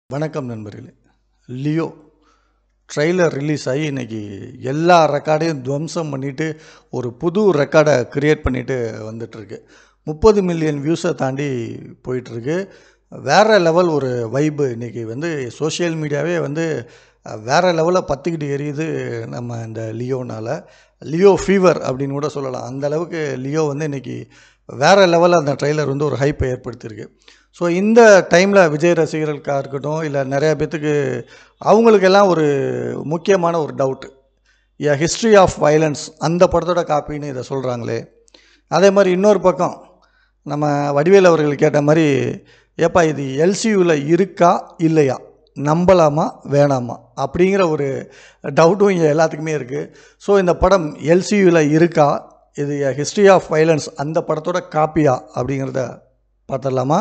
வணக்கம் நண்பர்களே. Leo trailer release ஆகி இன்றைக்கி எல்லா ரெக்கார்டையும் துவம்சம் பண்ணிவிட்டு ஒரு புது ரெக்கார்டை க்ரியேட் பண்ணிவிட்டு வந்துட்டுருக்கு. 30 மில்லியன் வியூஸை தாண்டி போயிட்டுருக்கு. வேறு லெவல் ஒரு வைப்பு இன்றைக்கி சோஷியல் மீடியாவே வேறு லெவலில் பற்றிக்கிட்டு எரியுது நம்ம இந்த லியோனால். லியோ ஃபீவர் அப்படின்னு கூட சொல்லலாம். அந்தளவுக்கு லியோ இன்றைக்கி வேறு லெவலில் அந்த ட்ரெய்லர் ஒரு ஹைப்பை ஏற்படுத்தியிருக்கு. ஸோ இந்த டைமில் விஜய் ரசிகர்களுக்காக இருக்கட்டும், இல்லை நிறையா பேர்த்துக்கு அவங்களுக்கெல்லாம் ஒரு முக்கியமான ஒரு டவுட்டு, ஹிஸ்ட்ரி ஆஃப் வயலன்ஸ் அந்த படத்தோட காப்பின்னு இதை சொல்கிறாங்களே. அதே மாதிரி இன்னொரு பக்கம் நம்ம வடிவேல் அவர்கள் கேட்ட மாதிரி, ஏப்பா இது எல்சியூவில் இருக்கா இல்லையா, நம்பலாமா வேணாமா அப்படிங்கிற ஒரு டவுட்டும் இங்கே எல்லாத்துக்குமே இருக்குது. ஸோ இந்த படம் எல்சியூவில் இருக்கா, இது ஹிஸ்ட்ரி ஆஃப் வயலன்ஸ் அந்த படத்தோட காப்பியா அப்படிங்கிறத பார்த்துடலாமா?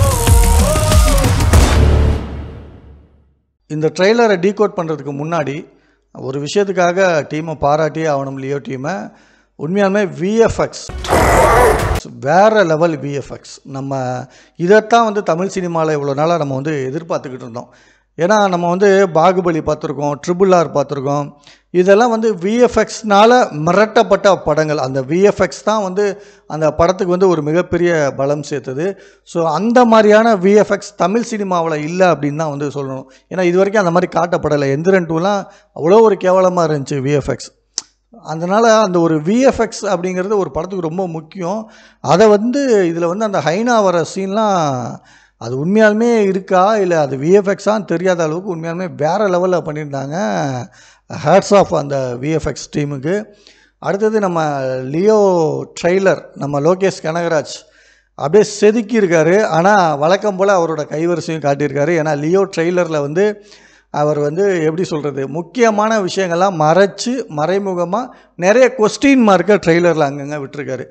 இந்த ட்ரெய்லரை டீகோட் பண்ணுறதுக்கு முன்னாடி ஒரு விஷயத்துக்காக டீமை பாராட்டியே ஆகணும். லியோ டீமை உண்மையாலுமே விஎஃப்எக்ஸ் வேறு லெவல் விஎஃப்எக்ஸ். நம்ம இதைத்தான் தமிழ் சினிமாவில் இவ்வளோ நாளாக நம்ம எதிர்பார்த்துக்கிட்டு இருந்தோம். ஏன்னா நம்ம பாகுபலி பார்த்துருக்கோம், RRR பார்த்துருக்கோம். இதெல்லாம் விஎஃப்எக்ஸ்னால் மிரட்டப்பட்ட படங்கள். அந்த விஎஃப்எக்ஸ் தான் அந்த படத்துக்கு ஒரு மிகப்பெரிய பலம் சேர்த்தது. ஸோ அந்த மாதிரியான விஎஃப்எக்ஸ் தமிழ் சினிமாவில் இல்லை அப்படின்னு தான் சொல்லணும். ஏன்னா இது வரைக்கும் அந்த மாதிரி காட்டப்படலை. எந்திரன் 2லாம் அவ்வளோ ஒரு கேவலமாக இருந்துச்சு விஎஃப்எக்ஸ். அதனால் அந்த ஒரு விஎஃப்எக்ஸ் அப்படிங்கிறது ஒரு படத்துக்கு ரொம்ப முக்கியம். அதை இதில் அந்த ஹைனா வர சீன்லாம் அது உண்மையாலுமே இருக்கா இல்லை அது விஎஃப்எக்ஸான்னு தெரியாத அளவுக்கு உண்மையாலுமே வேறு லெவலில் பண்ணியிருந்தாங்க. ஹேட்ஸ் ஆஃப் அந்த விஎஃப்எக்ஸ் டீமுக்கு. அடுத்தது நம்ம லியோ ட்ரெய்லர் நம்ம லோகேஷ் கனகராஜ் அப்படியே செதுக்கியிருக்காரு. ஆனால் வழக்கம் போல் அவரோட கைவரிசையும் காட்டியிருக்காரு. ஏன்னா லியோ ட்ரெய்லரில் அவர் எப்படி சொல்கிறது, முக்கியமான விஷயங்கள்லாம் மறைமுகமாக நிறைய கொஸ்டின் மார்க்கை ட்ரெய்லரில் அங்கங்கே விட்டுருக்காரு.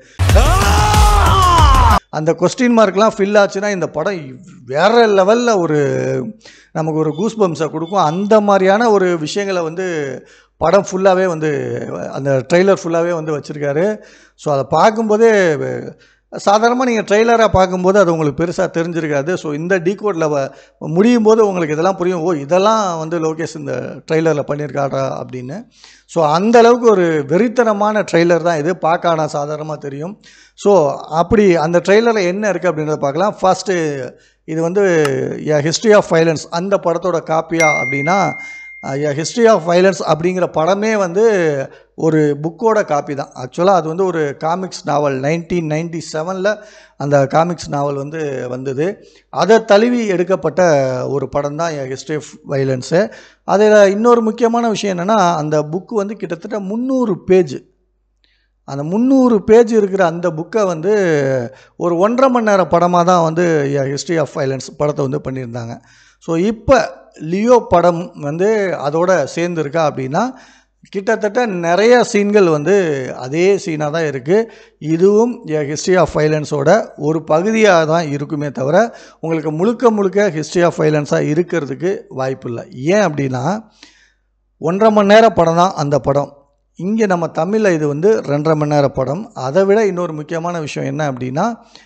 அந்த கொஸ்டின் மார்க்லாம் ஃபில் ஆச்சுன்னா இந்த படம் வேறு லெவலில் நமக்கு ஒரு கூஸ் பம்ஸை கொடுக்கும். அந்த மாதிரியான ஒரு விஷயங்களை படம் ஃபுல்லாகவே அந்த ட்ரெய்லர் ஃபுல்லாகவே வச்சுருக்காரு. ஸோ அதை பார்க்கும்போதே சாதாரணமாக நீங்கள் ட்ரெய்லராக பார்க்கும்போது அது உங்களுக்கு பெருசாக தெரிஞ்சிருக்காது. ஸோ இந்த டீகோடில் முடியும் போது உங்களுக்கு இதெல்லாம் புரியும். இதெல்லாம் லோகேஷ் இந்த ட்ரெய்லரில் பண்ணியிருக்காரா அப்படின்னு. ஸோ அந்தளவுக்கு ஒரு வெறித்தனமான ட்ரெய்லர் தான் இது. பார்க்க ஆனால் சாதாரணமாக தெரியும். ஸோ அப்படி அந்த ட்ரெய்லரில் என்ன இருக்குது அப்படின்றத பார்க்கலாம். ஃபஸ்ட்டு இது ஹிஸ்ட்ரி ஆஃப் வயலன்ஸ் அந்த படத்தோட காப்பியா அப்படின்னா, ஹிஸ்ட்ரி ஆஃப் வயலன்ஸ் அப்படிங்கிற படமே ஒரு புக்கோட காப்பி தான். ஆக்சுவலாக அது ஒரு காமிக்ஸ் நாவல் 1997 அந்த காமிக்ஸ் நாவல் வந்தது. அதை தழுவி எடுக்கப்பட்ட ஒரு படம் தான் ஹிஸ்ட்ரி ஆஃப் வயலன்ஸு. அதில் இன்னொரு முக்கியமான விஷயம் என்னென்னா, அந்த புக்கு கிட்டத்தட்ட 300 பேஜ். அந்த 300 பேஜ் இருக்கிற அந்த புக்கை ஒரு 1.5 மணி நேர படமாக தான் ஹிஸ்ட்ரி ஆஃப் வயலன்ஸ் படத்தை பண்ணியிருந்தாங்க. ஸோ இப்போ லியோ படம் அதோட சேர்ந்துருக்கா அப்படின்னா, கிட்டத்தட்ட நிறைய சீன்கள் அதே சீனாக தான் இருக்குது. இதுவும் ஹிஸ்ட்ரி ஆஃப் வயலன்ஸோட ஒரு பகுதியாக தான் இருக்குமே தவிர உங்களுக்கு முழுக்க ஹிஸ்ட்ரி ஆஃப் வயலன்ஸாக இருக்கிறதுக்கு வாய்ப்பு இல்லை. ஏன் அப்படின்னா 1.5 மணி நேர படம் தான் அந்த படம். இங்கே நம்ம தமிழில் இது 2.5 மணி நேர படம். அதை விட இன்னொரு முக்கியமான விஷயம் என்ன அப்படின்னா,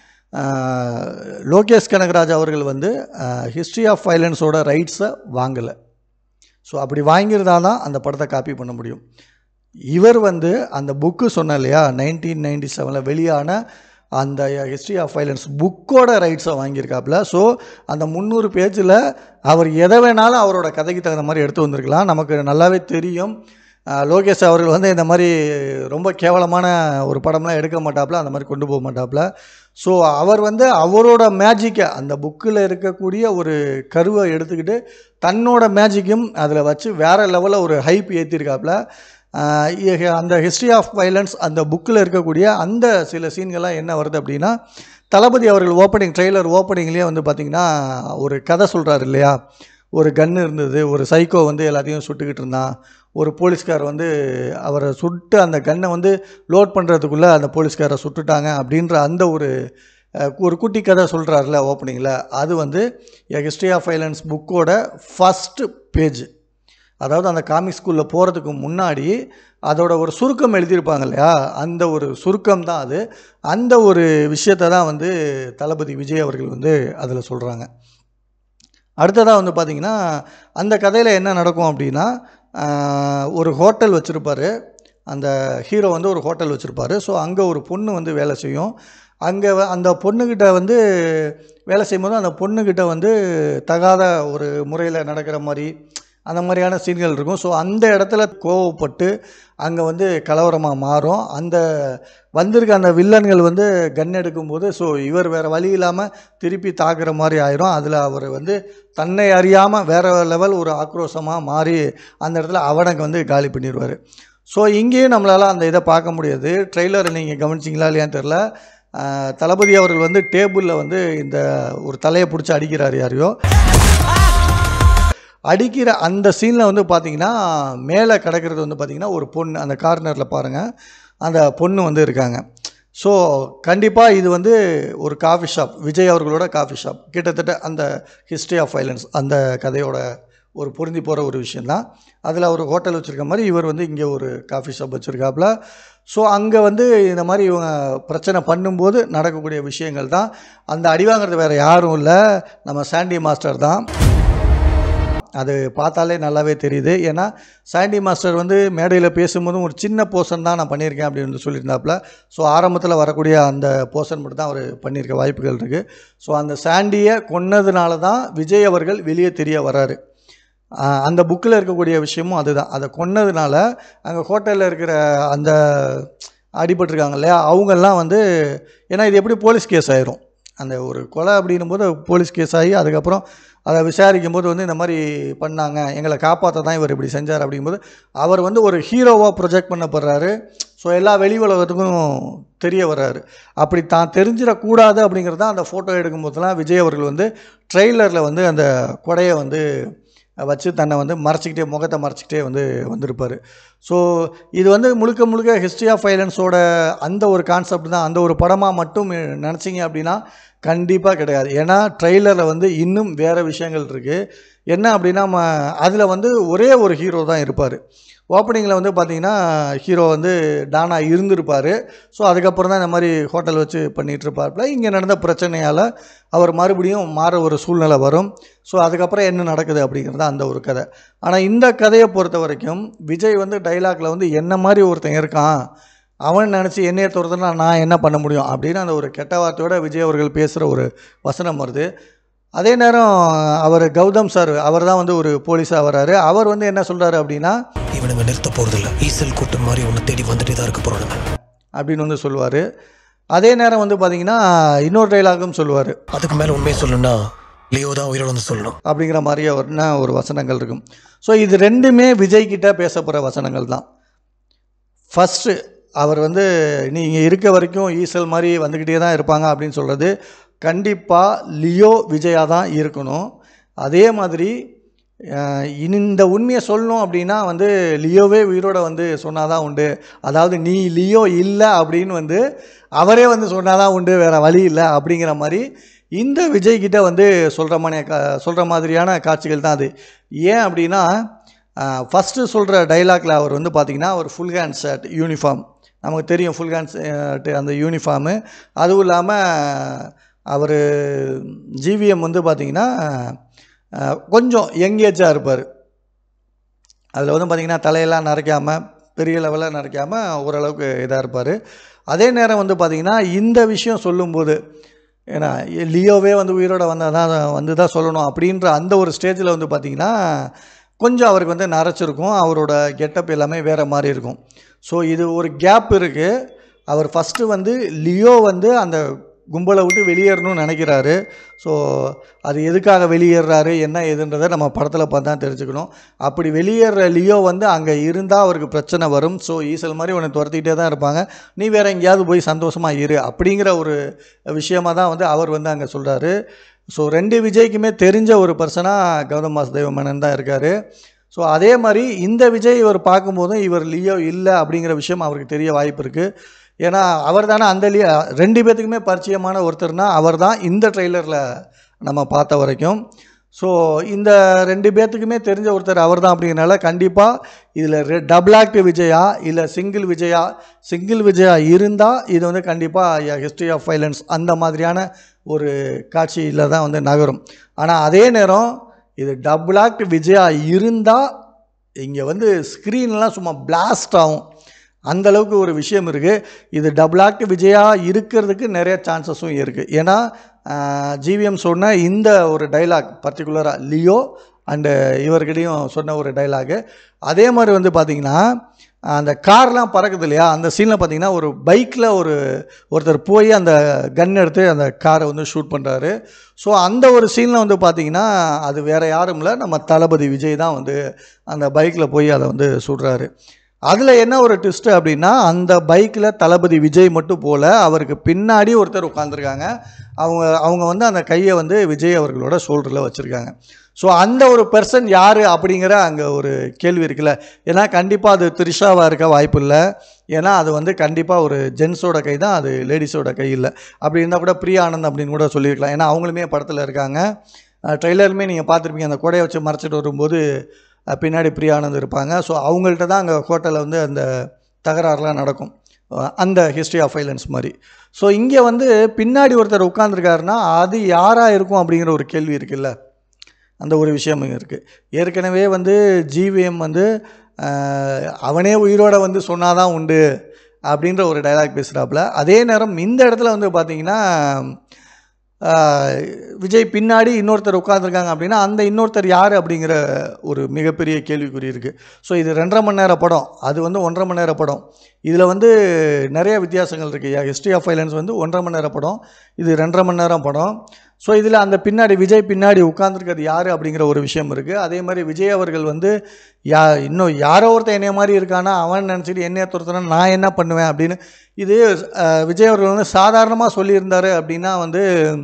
லோகேஷ் கனகராஜ் அவர்கள் ஹிஸ்ட்ரி ஆஃப் வயலன்ஸோட ரைட்ஸை வாங்கலை. ஸோ அப்படி வாங்கியிருந்தால் தான் அந்த படத்தை காப்பி பண்ண முடியும். இவர் அந்த புக்கு சொன்ன இல்லையா, 1997 வெளியான அந்த ஹிஸ்ட்ரி ஆஃப் வயலன்ஸ் புக்கோட ரைட்ஸை வாங்கியிருக்காப்புல. ஸோ அந்த 300 பேஜில் அவர் எதை வேணாலும் அவரோட கதைக்கு தகுந்த மாதிரி எடுத்து வந்திருக்கலாம். நமக்கு நல்லாவே தெரியும் லோகேஷ் அவர்கள் இந்த மாதிரி ரொம்ப கேவலமான ஒரு படம்லாம் எடுக்க மாட்டாப்புல, அந்த மாதிரி கொண்டு போக மாட்டாப்புல. ஸோ அவர் அவரோட மேஜிக்கை அந்த புக்கில் இருக்கக்கூடிய ஒரு கருவை எடுத்துக்கிட்டு தன்னோட மேஜிக்கும் அதில் வச்சு வேறு லெவலில் ஒரு ஹைப் ஏற்றிருக்காப்புல. அந்த ஹிஸ்ட்ரி ஆஃப் வயலன்ஸ் அந்த புக்கில் இருக்கக்கூடிய அந்த சில சீன்கள்லாம் என்ன வருது அப்படின்னா, தளபதி அவர்கள் ட்ரெய்லர் ஓப்பனிங்லேயே பார்த்திங்கன்னா ஒரு கதை சொல்கிறாரு இல்லையா. ஒரு கன்று இருந்தது, ஒரு சைக்கோ எல்லாத்தையும் சுட்டுக்கிட்டு இருந்தான், ஒரு போலீஸ்கார் அவரை சுட்டு அந்த கன்னை லோட் பண்ணுறதுக்குள்ளே அந்த போலீஸ்காரை சுட்டுட்டாங்க அப்படின்ற அந்த ஒரு குட்டி கதை சொல்கிறாருல ஓப்பனிங்கில். அது ஹிஸ்ட்ரி ஆஃப் வயலன்ஸ் புக்கோட ஃபஸ்ட்டு பேஜ். அதாவது அந்த காமிக் ஸ்கூலில் போகிறதுக்கு முன்னாடி அதோட ஒரு சுருக்கம் எழுதியிருப்பாங்க இல்லையா, அந்த ஒரு சுருக்கம் தான் அது. அந்த ஒரு விஷயத்தை தான் தளபதி விஜய் அவர்கள் அதில் சொல்கிறாங்க. அடுத்ததாக வந்து பார்த்திங்கன்னா அந்த கதையில் என்ன நடக்கும் அப்படின்னா ஒரு ஹோட்டல் வச்சுருப்பார். அந்த ஹீரோ வந்து ஒரு ஹோட்டல் வச்சுருப்பார். ஸோ அங்கே ஒரு பொண்ணு வந்து வேலை செய்யும். அங்கே அந்த பொண்ணுக்கிட்ட வந்து வேலை செய்யும்போது அந்த பொண்ணுக்கிட்ட வந்து தகாத ஒரு முறையில் நடக்கிற மாதிரி அந்த மாதிரியான சீன்கள் இருக்கும். ஸோ அந்த இடத்துல கோவப்பட்டு அங்கே வந்து கலவரமாக மாறும். அந்த வந்திருக்க அந்த வில்லன்கள் வந்து கன் எடுக்கும்போது ஸோ இவர் வேறு வழி இல்லாமல் திருப்பி தாக்குற மாதிரி ஆயிரும். அதில் அவர் வந்து தன்னை அறியாமல் வேறு லெவல் ஒரு ஆக்ரோஷமாக மாறி அந்த இடத்துல அவனுக்கு வந்து காலி பண்ணிடுவார். ஸோ இங்கேயும் நம்மளால் அந்த இதை பார்க்க முடியாது. ட்ரெய்லரை நீங்கள் கவனிச்சிங்களா இல்லையான்னு தெரில. தளபதி அவர்கள் வந்து டேபிளில் வந்து இந்த ஒரு தலையை பிடிச்சி அடிக்கிறார் யாரையோ. அடிக்கிற அந்த சீனில் வந்து பார்த்திங்கன்னா மேலே கிடக்கிறது வந்து பார்த்திங்கன்னா ஒரு பொண்ணு. அந்த கார்னரில் பாருங்கள், அந்த பொண்ணு வந்து இருக்காங்க. ஸோ கண்டிப்பாக இது வந்து ஒரு காஃபி ஷாப், விஜய் அவர்களோட காஃபி ஷாப். கிட்டத்தட்ட அந்த ஹிஸ்ட்ரி ஆஃப் வைலன்ஸ் அந்த கதையோட ஒரு பொருந்தி போகிற ஒரு விஷயந்தான். அதில் ஒரு ஹோட்டல் வச்சுருக்க மாதிரி இவர் வந்து இங்கே ஒரு காஃபி ஷாப் வச்சுருக்காப்புல. ஸோ அங்கே வந்து இந்த மாதிரி இவங்க பிரச்சனை பண்ணும்போது நடக்கக்கூடிய விஷயங்கள் தான். அந்த அடி வாங்குறது வேறு யாரும் இல்லை, நம்ம சாண்டி மாஸ்டர் தான். அது பார்த்தாலே நல்லாவே தெரியுது. ஏன்னா சாண்டி மாஸ்டர் வந்து மேடையில் பேசும்போதும் ஒரு சின்ன போர்ஷன் தான் நான் பண்ணியிருக்கேன் அப்படின்னு சொல்லியிருந்தாப்புல. ஸோ ஆரம்பத்தில் வரக்கூடிய அந்த போர்ஷன் மட்டும் தான் அவர் பண்ணியிருக்க வாய்ப்புகள் இருக்குது. ஸோ அந்த சாண்டியை கொன்னதுனால தான் விஜய் அவர்கள் வெளியே தெரிய வராரு. அந்த புக்கில் இருக்கக்கூடிய விஷயமும் அதுதான். அதை கொன்னதுனால அங்கே ஹோட்டலில் இருக்கிற அந்த அடிபட்டிருக்காங்க இல்லையா, அவங்கெல்லாம் வந்து ஏன்னா இது எப்படி போலீஸ் கேஸ் ஆயிரும். அந்த ஒரு கொலை அப்படின்னும் போது போலீஸ் கேஸ் ஆகி அதுக்கப்புறம் அதை விசாரிக்கும் போது வந்து இந்த மாதிரி பண்ணாங்க, எங்களை காப்பாற்ற தான் இவர் இப்படி செஞ்சார் அப்படிங்கும்போது அவர் வந்து ஒரு ஹீரோவாக ப்ரொஜெக்ட் பண்ணப்படுறாரு. ஸோ எல்லா வெளி உலகத்துக்கும் தெரிய வர்றாரு. அப்படி தான் தெரிஞ்சிடக்கூடாது அப்படிங்கிறது தான் அந்த ஃபோட்டோ எடுக்கும்போதெல்லாம் விஜய் அவர்கள் வந்து ட்ரெய்லரில் வந்து அந்த கொடையை வந்து வச்சு தன்னை வந்து மறைச்சிக்கிட்டே, முகத்தை மறைச்சிக்கிட்டே வந்து வந்திருப்பார். ஸோ இது வந்து முழுக்க முழுக்க ஹிஸ்ட்ரி ஆஃப் வைலன்ஸோட அந்த ஒரு கான்செப்ட் தான். அந்த ஒரு படமாக மட்டும் நினச்சிங்க அப்படின்னா கண்டிப்பாக கிடையாது. ஏன்னா ட்ரெய்லரில் வந்து இன்னும் வேறு விஷயங்கள் இருக்குது. என்ன அப்படின்னா அதில் வந்து ஒரே ஒரு ஹீரோ தான் இருப்பார். ஓப்பனிங்கில் வந்து பார்த்திங்கன்னா ஹீரோ வந்து டானா இருந்திருப்பார். ஸோ அதுக்கப்புறம் தான் இந்த மாதிரி ஹோட்டல் வச்சு பண்ணிகிட்ருப்பார்ல. இங்கே நடந்த பிரச்சனையால் அவர் மறுபடியும் மாற ஒரு சூழ்நிலை வரும். ஸோ அதுக்கப்புறம் என்ன நடக்குது அப்படிங்கிறது அந்த ஒரு கதை. ஆனால் இந்த கதையை பொறுத்த வரைக்கும் விஜய் வந்து டைலாக்ல வந்து என்ன மாதிரி ஒருத்தன் இருக்கான், அவன் நினச்சி என்னையை துரத்துனா நான் என்ன பண்ண முடியும் அப்படின்னு அந்த ஒரு கெட்ட வார்த்தையோடு விஜய் அவர்கள் பேசுகிற ஒரு வசனம் வருது. அதே நேரம் அவர் கௌதம் சார், அவர் தான் வந்து ஒரு போலீஸாக வராரு. அவர் வந்து என்ன சொல்கிறாரு அப்படின்னா, இவனுங்க நிறுத்த போகிறதில்ல, ஈசல் கூட்டம் மாதிரி ஒன்று தேடி வந்துட்டு தான் இருக்க போகிறானுங்க அப்படின்னு வந்து சொல்லுவார். அதே நேரம் வந்து பார்த்தீங்கன்னா இன்னொரு டைலாகும் சொல்லுவார், அதுக்கு மேலே உண்மையை சொல்லணும்னா லியோ தான் உயிரோட வந்து சொல்லணும் அப்படிங்கிற மாதிரி ஒரு வசனங்கள் இருக்கும். ஸோ இது ரெண்டுமே விஜய் கிட்ட பேச போகிற வசனங்கள் தான். ஃபஸ்ட்டு அவர் வந்து நீங்கள் இருக்க வரைக்கும் ஈசல் மாதிரி வந்துக்கிட்டே தான் இருப்பாங்க அப்படின்னு சொல்கிறது கண்டிப்பாக லியோ விஜயாக தான் இருக்கணும். அதே மாதிரி இந்த உண்மையை சொல்லணும் அப்படின்னா வந்து லியோவே உயிரோட வந்து சொன்னாதான் உண்டு. அதாவது நீ லியோ இல்லை அப்படின்னு வந்து அவரே வந்து சொன்னாதான் உண்டு, வேறு வழி இல்லை அப்படிங்கிற மாதிரி இந்த விஜய்கிட்ட வந்து சொல்கிற மாதிரியான காட்சிகள் தான் அது. ஏன் அப்படின்னா ஃபஸ்ட்டு சொல்கிற டைலாக்ல அவர் வந்து பார்த்திங்கன்னா ஒரு ஃபுல் ஹேண்ட் ஷர்ட் யூனிஃபார்ம், நமக்கு தெரியும் ஃபுல் ஹேண்ட் ஷர்ட் அந்த யூனிஃபார்மு. அதுவும் இல்லாமல் அவர் ஜிவிஎம் வந்து பார்த்திங்கன்னா கொஞ்சம் யங் ஏஜாக இருப்பார். அதில் வந்து பார்த்திங்கன்னா தலையெல்லாம் நரைக்காமல், பெரிய லெவலில் நரைக்காமல் ஓரளவுக்கு இதாக இருப்பார். அதே நேரம் வந்து பார்த்திங்கன்னா இந்த விஷயம் சொல்லும்போது, ஏன்னா லியோவே வந்து உயிரோட வந்து தான் சொல்லணும் அப்படின்ற அந்த ஒரு ஸ்டேஜில் வந்து பார்த்திங்கன்னா கொஞ்சம் அவருக்கு வந்து நரைச்சிருக்கும். அவரோட கெட்டப் எல்லாமே வேறு மாதிரி இருக்கும். ஸோ இது ஒரு கேப் இருக்குது. அவர் ஃபஸ்ட்டு வந்து லியோ வந்து அந்த கும்பலை விட்டு வெளியேறணும்னு நினைக்கிறாரு. ஸோ அது எதுக்காக வெளியேறாரு என்ன ஏதுன்றதை நம்ம படத்தில் பார்த்து தான் தெரிஞ்சுக்கணும். அப்படி வெளியேற லியோ வந்து அங்கே இருந்தால் அவருக்கு பிரச்சனை வரும். ஸோ ஈசல் மாதிரி உன்னை துரத்திக்கிட்டே தான் இருப்பாங்க, நீ வேறு எங்கேயாவது போய் சந்தோஷமாக இரு அப்படிங்கிற ஒரு விஷயமாக தான் வந்து அவர் வந்து அங்கே சொல்கிறாரு. ஸோ ரெண்டு விஜய்க்குமே தெரிஞ்ச ஒரு பர்சனாக கௌதம் வாசுதேவ் தான் இருக்கார். ஸோ அதே மாதிரி இந்த விஜய் இவர் பார்க்கும்போதும் இவர் லியோ இல்லை அப்படிங்கிற விஷயம் அவருக்கு தெரிய வாய்ப்பு இருக்குது. ஏன்னா அவர் தானே அந்த ரெண்டு பேர்த்துக்குமே பரிச்சயமான ஒருத்தர்னா அவர் தான் இந்த ட்ரெய்லரில் நம்ம பார்த்த வரைக்கும். ஸோ இந்த ரெண்டு பேர்த்துக்குமே தெரிஞ்ச ஒருத்தர் அவர் தான் அப்படிங்கிறனால கண்டிப்பாக இதில் டபுள் ஆக்ட் விஜயா இல்லை சிங்கிள் விஜயா இருந்தால் இது வந்து கண்டிப்பாக ஹிஸ்ட்ரி ஆஃப் வைலன்ஸ் அந்த மாதிரியான ஒரு காட்சியில் தான் வந்து நகரும். ஆனால் அதே நேரம் இது டபுள் ஆக்ட் விஜயா இருந்தால் இங்கே வந்து ஸ்க்ரீன்லாம் சும்மா பிளாஸ்ட் ஆகும், அந்தளவுக்கு ஒரு விஷயம் இருக்குது. இது டபுள் ஆக்ட் விஜயா இருக்கிறதுக்கு நிறைய சான்சஸும் இருக்குது. ஏன்னா ஜிவிஎம் சொன்ன இந்த ஒரு டைலாக் பர்டிகுலராக லியோ அண்டு இவர்கிட்டையும் சொன்ன ஒரு டைலாகு. அதே மாதிரி வந்து பார்த்திங்கன்னா அந்த கார்லாம் பறக்குது இல்லையா, அந்த சீனில் பார்த்திங்கன்னா ஒரு பைக்கில் ஒருத்தர் போய் அந்த கன் எடுத்து அந்த காரை வந்து ஷூட் பண்ணுறாரு. ஸோ அந்த ஒரு சீனில் வந்து பார்த்திங்கன்னா அது வேறு யாரும் இல்லை, நம்ம தளபதி விஜய் தான் வந்து அந்த பைக்கில் போய் அதை வந்து சுடுறாரு. அதில் என்ன ஒரு ட்விஸ்ட்டு அப்படின்னா, அந்த பைக்கில் தளபதி விஜய் மட்டும் போல அவருக்கு பின்னாடி ஒருத்தர் உட்காந்துருக்காங்க. அவங்க வந்து அந்த கையை வந்து விஜய் அவர்களோட ஷோல்டரில் வச்சுருக்காங்க. ஸோ அந்த ஒரு பெர்சன் யார் அப்படிங்கிற அங்கே ஒரு கேள்வி இருக்குல்ல. ஏன்னா கண்டிப்பாக அது த்ரிஷாவாக இருக்க வாய்ப்பு இல்லை. ஏன்னா அது வந்து கண்டிப்பாக ஒரு ஜென்ஸோட கை தான், அது லேடிஸோட கை இல்லை. அப்படி இருந்தால் கூட பிரியா ஆனந்த் அப்படின்னு கூட சொல்லியிருக்கலாம். ஏன்னா அவங்களுமே படத்தில் இருக்காங்க. ட்ரெய்லருமே நீங்கள் பார்த்துருப்பீங்க, அந்த கொடையை வச்சு மறைச்சிட்டு வரும்போது பின்னாடி பிரியா ஆனந்த் இருப்பாங்க. ஸோ அவங்கள்ட்ட தான் அங்கே ஹோட்டலில் வந்து அந்த தகராறுலாம் நடக்கும், அந்த ஹிஸ்ட்ரி ஆஃப் வைலன்ஸ் மாதிரி. ஸோ இங்கே வந்து பின்னாடி ஒருத்தர் உட்காந்துருக்காருன்னா அது யாராக இருக்கும் அப்படிங்கிற ஒரு கேள்வி இருக்குல்ல, அந்த ஒரு விஷயம் இருக்குது. ஏற்கனவே வந்து ஜிவிஎம் வந்து அவனே உயிரோடு வந்து சொன்னாதான் உண்டு அப்படின்ற ஒரு டைலாக் பேசுகிறாப்புல. அதே நேரம் இந்த இடத்துல வந்து பார்த்திங்கன்னா விஜய் பின்னாடி இன்னொருத்தர் உட்காந்துருக்காங்க அப்படின்னா அந்த இன்னொருத்தர் யார் அப்படிங்கிற ஒரு மிகப்பெரிய கேள்விக்குறி இருக்குது. ஸோ இது 2.5 மணி நேர படம், அது வந்து 1.5 மணி நேர படம். இதில் வந்து நிறைய வித்தியாசங்கள் இருக்குது. ஹிஸ்ட்ரி ஆஃப் வைலன்ஸ் வந்து 1.5 மணி நேர படம், இது 2.5 மணி நேரம் படம். ஸோ இதில் அந்த பின்னாடி விஜய் பின்னாடி உட்காந்துருக்கிறது யார் அப்படிங்கிற ஒரு விஷயம் இருக்குது. அதே மாதிரி விஜய் அவர்கள் வந்து இன்னும் யாரோ ஒருத்தர் என்னைய மாதிரி இருக்கானா, அவன் நினச்சிட்டு என்னைய துரத்துனா நான் என்ன பண்ணுவேன் அப்படின்னு இது விஜய் அவர்கள் வந்து சாதாரணமாக சொல்லியிருந்தார் அப்படின்னா வந்து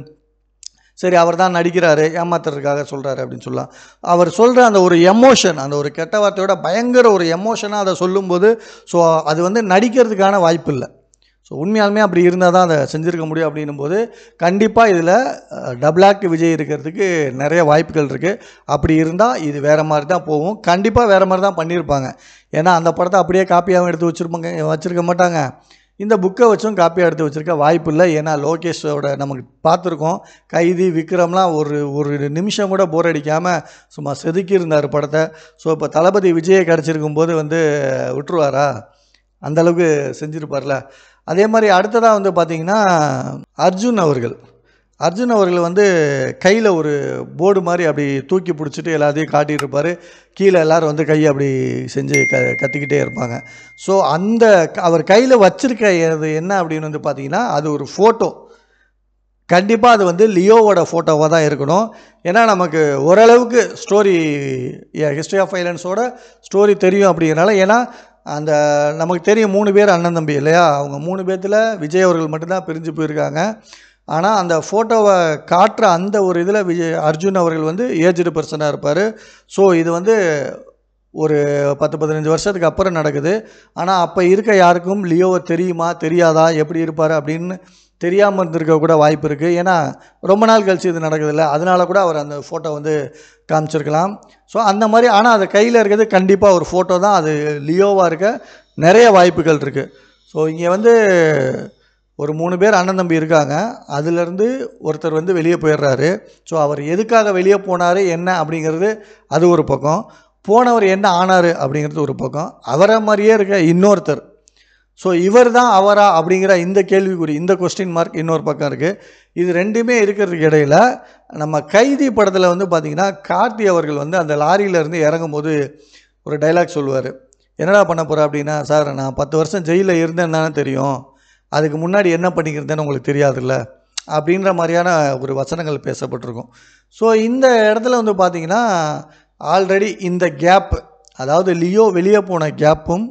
சரி அவர் தான் நடிக்கிறாரு, ஏமாத்துறதுக்காக சொல்கிறாரு அப்படின்னு சொல்லலாம். அவர் சொல்கிற அந்த ஒரு எமோஷன், அந்த ஒரு கெட்ட வார்த்தையோட பயங்கர ஒரு எமோஷனாக அதை சொல்லும்போது ஸோ அது வந்து நடிக்கிறதுக்கான வாய்ப்பு இல்லை. ஸோ உண்மையாலுமே அப்படி இருந்தால் தான் அதை செஞ்சுருக்க முடியும். அப்படின்னும் போது கண்டிப்பாக இதில் டபுள் ஆக்ட் விஜய் இருக்கிறதுக்கு நிறைய வாய்ப்புகள் இருக்குது. அப்படி இருந்தால் இது வேறு மாதிரி தான் போகும், கண்டிப்பாக வேறு மாதிரி தான் பண்ணியிருப்பாங்க. ஏன்னா அந்த படத்தை அப்படியே காப்பியாகவும் எடுத்து வச்சுருக்க மாட்டாங்க, இந்த புக்கை வச்சும் காப்பியாக எடுத்து வச்சுருக்க வாய்ப்பு இல்லை. ஏன்னா லோகேஷோட நமக்கு பார்த்துருக்கோம், கைதி விக்ரம்லாம் ஒரு நிமிஷம் கூட போர் அடிக்காமல் சும்மா செதுக்கியிருந்தார் படத்தை. ஸோ இப்போ தளபதி விஜயை கிடச்சிருக்கும் போது வந்து விட்டுருவாரா, அந்தளவுக்கு செஞ்சுருப்பார்ல. அதே மாதிரி அடுத்ததாக வந்து பார்த்திங்கன்னா அர்ஜுன் அவர்கள் வந்து கையில் ஒரு போர்டு மாதிரி அப்படி தூக்கி பிடிச்சிட்டு எல்லாத்தையும் காட்டிகிட்டு இருப்பார். கீழே எல்லோரும் வந்து கையை அப்படி செஞ்சு கத்திக்கிட்டே இருப்பாங்க. ஸோ அந்த அவர் கையில் வச்சுருக்க அது என்ன அப்படின்னு வந்து பார்த்திங்கன்னா அது ஒரு ஃபோட்டோ. கண்டிப்பாக அது வந்து லியோவோட ஃபோட்டோவாக தான் இருக்கணும். ஏன்னா நமக்கு ஓரளவுக்கு ஸ்டோரி ஹிஸ்ட்ரி ஆஃப் வைலன்ஸோட ஸ்டோரி தெரியும் அப்படிங்கிறனால. ஏன்னா அந்த நமக்கு தெரியும் 3 பேர் அண்ணன் தம்பி இல்லையா, அவங்க 3 பேர்த்தில் விஜய் அவர்கள் மட்டும்தான் பிரிஞ்சு போயிருக்காங்க. ஆனால் அந்த ஃபோட்டோவை காட்டுற அந்த ஒரு இதில் அர்ஜுன் அவர்கள் வந்து ஏஜ்டு பர்சனாக இருப்பார். ஸோ இது வந்து ஒரு 10-15 வருஷத்துக்கு அப்புறம் நடக்குது. ஆனால் அப்போ இருக்க யாருக்கும் லியோவை தெரியுமா தெரியாதா, எப்படி இருப்பார் அப்படின்னு தெரியாமல் இருந்திருக்க கூட வாய்ப்பு இருக்குது. ஏன்னா ரொம்ப நாள் கழிச்சு இது நடக்குதுல்ல, அதனால கூட அவர் அந்த ஃபோட்டோ வந்து காமிச்சிருக்கலாம். ஸோ அந்த மாதிரி. ஆனால் அது கையில் இருக்கிறது கண்டிப்பாக ஒரு ஃபோட்டோ தான், அது லியோவாக இருக்க நிறைய வாய்ப்புகள் இருக்குது. ஸோ இங்கே வந்து ஒரு 3 பேர் அண்ணன் தம்பி இருக்காங்க, அதுலேருந்து ஒருத்தர் வந்து வெளியே போயிடுறாரு. ஸோ அவர் எதுக்காக வெளியே போனார் என்ன அப்படிங்கிறது அது ஒரு பக்கம், போனவர் என்ன ஆனார் அப்படிங்கிறது ஒரு பக்கம், அவரை மாதிரியே இருக்க இன்னொருத்தர். ஸோ இவர் தான் அவரா அப்படிங்கிற இந்த கேள்விக்குறி, இந்த கொஸ்டின் மார்க் இன்னொரு பக்கம் இருக்குது. இது ரெண்டுமே இருக்கிறதுக்கு இடையில் நம்ம கைதி படத்தில் வந்து பார்த்திங்கன்னா கார்த்தி அவர்கள் வந்து அந்த லாரியிலேருந்து இறங்கும்போது ஒரு டைலாக் சொல்லுவார். என்னடா பண்ண போகிற அப்படின்னா, சார் நான் 10 வருஷம் ஜெயிலில் இருந்தேன்னு தானே தெரியும், அதுக்கு முன்னாடி என்ன பண்ணிக்கிறதுன்னு உங்களுக்கு தெரியாதுல்ல அப்படின்ற மாதிரியான ஒரு வசனங்கள் பேசப்பட்டிருக்கும். ஸோ இந்த இடத்துல வந்து பார்த்திங்கன்னா ஆல்ரெடி இந்த கேப், அதாவது லியோ வெளியே போன கேப்பும்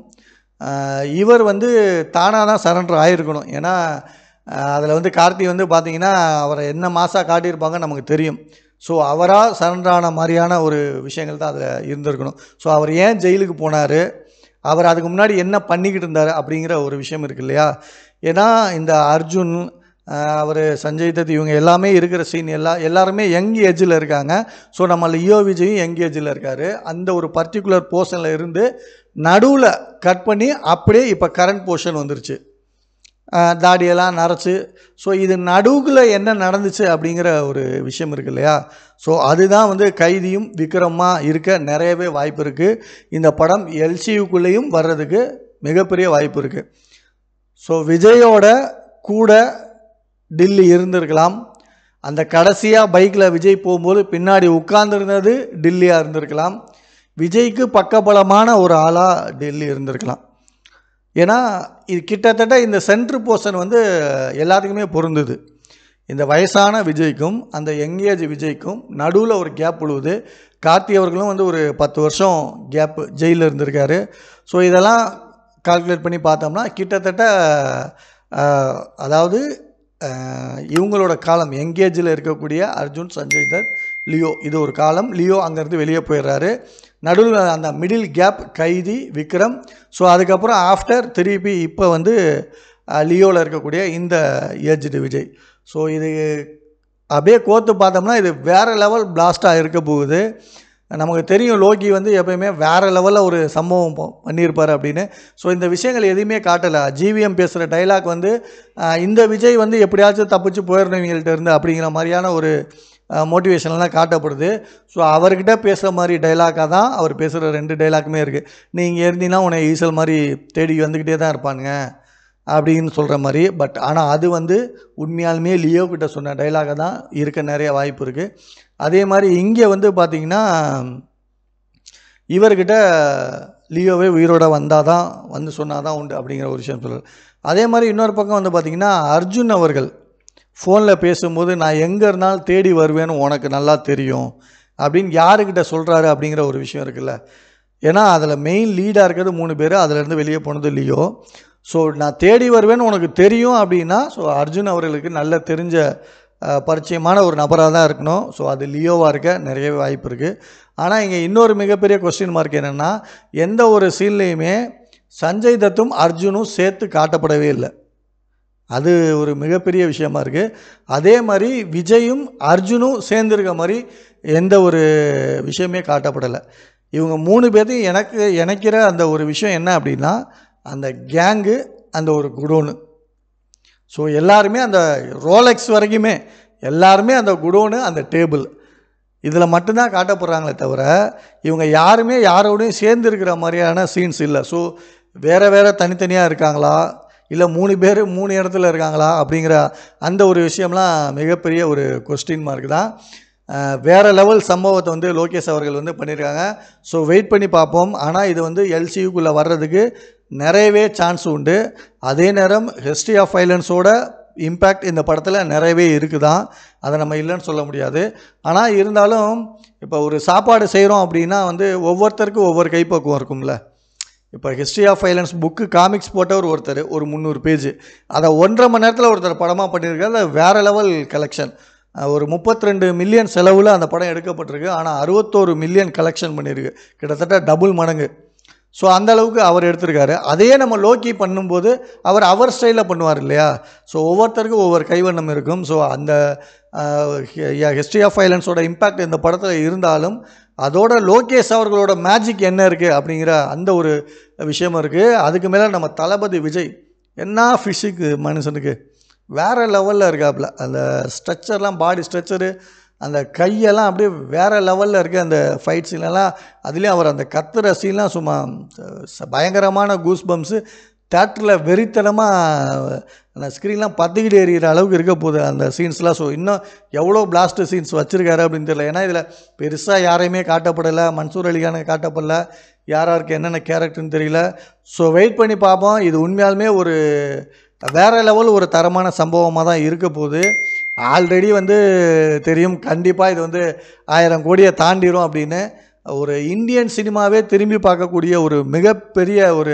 இவர் வந்து தானாக தான் சரண்டர் ஆகிருக்கணும். ஏன்னா அதில் வந்து கார்த்தி வந்து பார்த்திங்கன்னா அவரை என்ன மாசாக காட்டியிருப்பாங்க நமக்கு தெரியும். ஸோ அவராக சரண்டர் ஆன மாதிரியான ஒரு விஷயங்கள் தான் அதில் இருந்திருக்கணும். ஸோ அவர் ஏன் ஜெயிலுக்கு போனார், அவர் அதுக்கு முன்னாடி என்ன பண்ணிக்கிட்டு இருந்தார் அப்படிங்கிற ஒரு விஷயம் இருக்குது இல்லையா. ஏன்னா இந்த அர்ஜுன் அவர் சஞ்சய் தத் இவங்க எல்லாமே இருக்கிற சீன் எல்லாருமே யங் ஏஜில் இருக்காங்க. ஸோ நம்ம லியோ விஜயும் யங் ஏஜில் இருக்கார். அந்த ஒரு பர்டிகுலர் போர்ஷனில் இருந்து நடுவில் கட் பண்ணி அப்படியே இப்போ கரண்ட் போர்ஷன் வந்துருச்சு. தாடியெல்லாம் நரைச்சி. ஸோ இது நடுவுக்குள்ள என்ன நடந்துச்சு அப்படிங்கிற ஒரு விஷயம் இருக்குது இல்லையா? ஸோ அதுதான் வந்து கைதியும் விக்ரமாக இருக்க நிறையவே வாய்ப்பு இருக்குது. இந்த படம் எல்சியூக்குள்ளேயும் வர்றதுக்கு மிகப்பெரிய வாய்ப்பு இருக்குது. ஸோ விஜயோட கூட டில்லி இருந்திருக்கலாம். அந்த கடைசியாக பைக்கில் விஜய் போகும்போது பின்னாடி உட்கார்ந்துருந்தது டில்லியாக இருந்திருக்கலாம். விஜய்க்கு பக்கபலமான ஒரு ஆளாக டெல்லி இருந்திருக்கலாம். ஏன்னா இது கிட்டத்தட்ட இந்த சென்ட்ரு போர்ஷன் வந்து எல்லாத்துக்குமே பொருந்துது. இந்த வயசான விஜய்க்கும் அந்த யங்கேஜ் விஜய்க்கும் நடுவில் ஒரு கேப் விழுவுது. கார்த்தி அவர்களும் வந்து ஒரு 10 வருஷம் கேப்பு ஜெயிலில் இருந்திருக்காரு. ஸோ இதெல்லாம் கால்குலேட் பண்ணி பார்த்தோம்னா கிட்டத்தட்ட அதாவது இவங்களோட காலம் யங்கேஜில் இருக்கக்கூடிய அர்ஜுன், சஞ்சய் தத், லியோ, இது ஒரு காலம். லியோ அங்கேருந்து வெளியே போயிடுறாரு. நடுவில் அந்த மிடில் கேப் கைதி, விக்ரம். ஸோ அதுக்கப்புறம் ஆஃப்டர் திருப்பி இப்போ வந்து லியோவில் இருக்கக்கூடிய இந்த ஏஜ்டு விஜய். ஸோ இது அப்படியே கோர்த்து பார்த்தோம்னா இது வேறு லெவல் பிளாஸ்டாக இருக்க போகுது. நமக்கு தெரியும் லோகி வந்து எப்போயுமே வேறு லெவலில் ஒரு சம்பவம் பண்ணியிருப்பார் அப்படின்னு. ஸோ இந்த விஷயங்கள் எதுவுமே காட்டலை. ஜிவிஎம் பேசுகிற டைலாக் வந்து இந்த விஜய் வந்து எப்படியாச்சும் தப்பிச்சு போயிடணும் இவங்கள்ட்ட இருந்து அப்படிங்கிற மாதிரியான ஒரு மோட்டிவேஷன்லாம் காட்டப்படுது. ஸோ அவர்கிட்ட பேசுகிற மாதிரி டைலாக்காக தான் அவர் பேசுகிற 2 டைலாக்குமே இருக்குது. நீங்கள் இருந்தீங்கன்னா உன்னை ஈசல் மாதிரி தேடி வந்துக்கிட்டே தான் இருப்பானுங்க அப்படின்னு சொல்கிற மாதிரி. பட் ஆனால் அது வந்து உண்மையாலுமே லியோ கிட்ட சொன்ன டைலாக தான் இருக்க நிறைய வாய்ப்பு இருக்குது. அதே மாதிரி இங்கே வந்து பார்த்திங்கன்னா இவர்கிட்ட லியோவே உயிரோட வந்தால் தான் வந்து சொன்னால் தான் உண்டு அப்படிங்கிற ஒரு விஷயம் சொல்கிறார். அதே மாதிரி இன்னொரு பக்கம் வந்து பார்த்திங்கன்னா அர்ஜுன் அவர்கள் ஃபோனில் பேசும்போது நான் எங்கே இருந்தாலும் தேடி வருவேன்னு உனக்கு நல்லா தெரியும் அப்படின்னு யாருக்கிட்ட சொல்கிறாரு அப்படிங்கிற ஒரு விஷயம் இருக்குல்ல. ஏன்னா அதில் மெயின் லீடாக இருக்கிறது 3 பேர். அதிலேருந்து வெளியே போனது லியோ. ஸோ நான் தேடி வருவேன்னு உனக்கு தெரியும் அப்படின்னா ஸோ அர்ஜுன் அவர்களுக்கு நல்ல தெரிஞ்ச பரிச்சயமான ஒரு நபராக தான் இருக்கணும். ஸோ அது லியோவாக இருக்க நிறையவே வாய்ப்பு இருக்குது. ஆனால் இங்கே இன்னொரு மிகப்பெரிய கொஸ்டின் மார்க் என்னென்னா எந்த ஒரு சீன்லேயுமே சஞ்சய் தத்தும் அர்ஜுனும் சேர்த்து காட்டப்படவே இல்லை. அது ஒரு மிகப்பெரிய விஷயமா இருக்குது. அதே மாதிரி விஜயும் அர்ஜுனும் சேர்ந்துருக்க மாதிரி எந்த ஒரு விஷயமே காட்டப்படலை. இவங்க 3 பேர்த்தையும் இணைக்கிற அந்த ஒரு விஷயம் என்ன அப்படின்னா அந்த கேங்கு, அந்த ஒரு குடோனு. ஸோ எல்லாருமே அந்த ரோலெக்ஸ் வரைக்குமே எல்லாருமே அந்த குடோனு, அந்த டேபிள், இதில் மட்டும்தான் காட்டப்படுறாங்களே தவிர இவங்க யாருமே யாரோடையும் சேர்ந்து இருக்கிற மாதிரியான சீன்ஸ் இல்லை. ஸோ வேறு தனித்தனியாக இருக்காங்களா இல்லை 3 பேர் 3 இடத்துல இருக்காங்களா அப்படிங்கிற அந்த ஒரு விஷயம்லாம் மிகப்பெரிய ஒரு கொஸ்டின் மார்க் தான். வேறு லெவல் சம்பவத்தை வந்து லோகேஷ் அவர்கள் வந்து பண்ணியிருக்காங்க. ஸோ வெயிட் பண்ணி பார்ப்போம். ஆனால் இது வந்து எல்சியூக்குள்ளே வர்றதுக்கு நிறையவே சான்ஸ் உண்டு. அதே நேரம் ஹிஸ்ட்ரி ஆஃப் வைலன்ஸோட இம்பேக்ட் இந்த படத்தில் நிறையவே இருக்குதான், அதை நம்ம இல்லைன்னு சொல்ல முடியாது. ஆனால் இருந்தாலும் இப்போ ஒரு சாப்பாடு செய்கிறோம் அப்படின்னா வந்து ஒவ்வொருத்தருக்கும் ஒவ்வொரு கைப்பக்குவம் இருக்கும்ல. இப்போ history of violence book comics போட்டவர் ஒருத்தர், ஒரு 300 பேஜ், அதை 1.5 மணி நேரத்தில் ஒருத்தர் படமாக பண்ணியிருக்காரு. அது வேறு லெவல் கலெக்ஷன். ஒரு 32 மில்லியன் செலவில் அந்த படம் எடுக்கப்பட்டிருக்கு. ஆனால் 61 மில்லியன் கலெக்ஷன் பண்ணியிருக்கு, கிட்டத்தட்ட டபுள் மடங்கு. ஸோ அந்தளவுக்கு அவர் எடுத்திருக்காரு. அதையே நம்ம லோக்கி பண்ணும்போது அவர் ஸ்டைலில் பண்ணுவார் இல்லையா. ஸோ ஒவ்வொருத்தருக்கும் ஒவ்வொரு கைவண்ணம் இருக்கும். ஸோ அந்த ஹிஸ்ட்ரி ஆஃப் வைலன்ஸோட இம்பேக்ட் இந்த படத்தில் இருந்தாலும் அதோட லோகேஷ் அவர்களோட மேஜிக் என்ன இருக்குது அப்படிங்கிற அந்த ஒரு விஷயமும் இருக்குது. அதுக்கு மேலே நம்ம தளபதி விஜய் என்ன ஃபிஷிக்கு மனுஷனுக்கு வேறு லெவலில் இருக்காப்புல. அந்த ஸ்ட்ரக்சர்லாம், பாடி ஸ்ட்ரக்சரு, அந்த கையெல்லாம் அப்படியே வேறு லெவலில் இருக்குது. அந்த ஃபைட் சீன்லாம், அதுலேயும் அவர் அந்த கத்துற சீன்லாம் சும்மா பயங்கரமான கூஸ் பம்ப்ஸு. தேட்டரில் வெறித்தனமாக அந்த ஸ்க்ரீன்லாம் பற்றிக்கிட்டு எறிகிற அளவுக்கு இருக்க போகுது அந்த சீன்ஸ்லாம். ஸோ இன்னும் எவ்வளோ பிளாஸ்ட் சீன்ஸ் வச்சுருக்காரு அப்படின்னு தெரியல. ஏன்னா இதில் பெருசாக யாரையுமே காட்டப்படலை. மன்சூர் அலிகானை காட்டப்படலை. யாருக்கு என்னென்ன கேரக்டர்னு தெரியல. ஸோ வெயிட் பண்ணி பார்ப்போம். இது உண்மையாலுமே ஒரு வேறு லெவல் ஒரு தரமான சம்பவமாக தான் இருக்க போகுது. ஆல்ரெடி வந்து தெரியும் கண்டிப்பாக இது வந்து 1000 கோடியை தாண்டிடும் அப்படின்னு. ஒரு இந்தியன் சினிமாவே திரும்பி பார்க்கக்கூடிய ஒரு மிகப்பெரிய ஒரு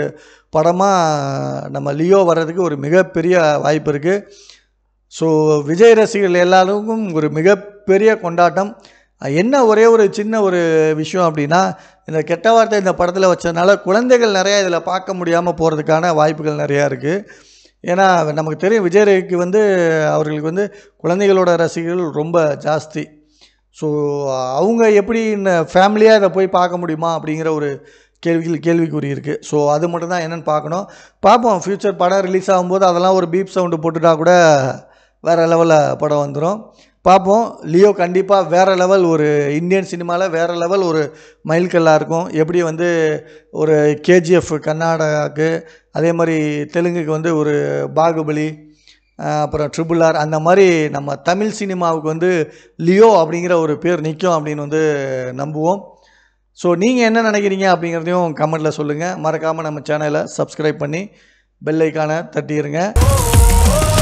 படமாக நம்ம லியோ வர்றதுக்கு ஒரு மிகப்பெரிய வாய்ப்பு இருக்குது. ஸோ விஜய் ரசிகர்கள் எல்லாருக்கும் ஒரு மிகப்பெரிய கொண்டாட்டம். என்ன ஒரே ஒரு சின்ன ஒரு விஷயம் அப்படின்னா இந்த கெட்ட வார்த்தை இந்த படத்தில் வச்சதுனால குழந்தைகள் நிறையா இதில் பார்க்க முடியாமல் போகிறதுக்கான வாய்ப்புகள் நிறையா இருக்குது. ஏன்னா நமக்கு தெரியும் விஜய்க்கு வந்து அவர்களுக்கு வந்து குழந்தைகளோட ரசிகர்கள் ரொம்ப ஜாஸ்தி. ஸோ அவங்க எப்படி இந்த ஃபேமிலியாக இதை போய் பார்க்க முடியுமா அப்படிங்கிற ஒரு கேள்விக்குறி இருக்குது. ஸோ அது மட்டும் தான் என்னென்னு பார்க்கணும். பார்ப்போம், ஃப்யூச்சர் படம் ரிலீஸ் ஆகும்போது அதெல்லாம் ஒரு பீப் சவுண்டு போட்டுட்டா கூட வேறு லெவலில் படம் வந்துடும். பார்ப்போம். லியோ கண்டிப்பாக வேறு லெவல், ஒரு இந்தியன் சினிமாவில் வேறு லெவல் ஒரு மைல்கல்லாக இருக்கும். எப்படி வந்து ஒரு கேஜிஎஃப் கர்நாடகாவுக்கு, அதே மாதிரி தெலுங்குக்கு வந்து ஒரு பாகுபலி, அப்புறம் ட்ரிபிள் ஆர், அந்த மாதிரி நம்ம தமிழ் சினிமாவுக்கு வந்து லியோ அப்படிங்கிற ஒரு பேர் நிற்கும் அப்படின்னு வந்து நம்புவோம். ஸோ நீங்கள் என்ன நினைக்கிறீங்க அப்படிங்கிறதையும் கமெண்ட்டில் சொல்லுங்கள். மறக்காமல் நம்ம சேனலை சப்ஸ்கிரைப் பண்ணி பெல் ஐக்கானை தட்டிடுங்க.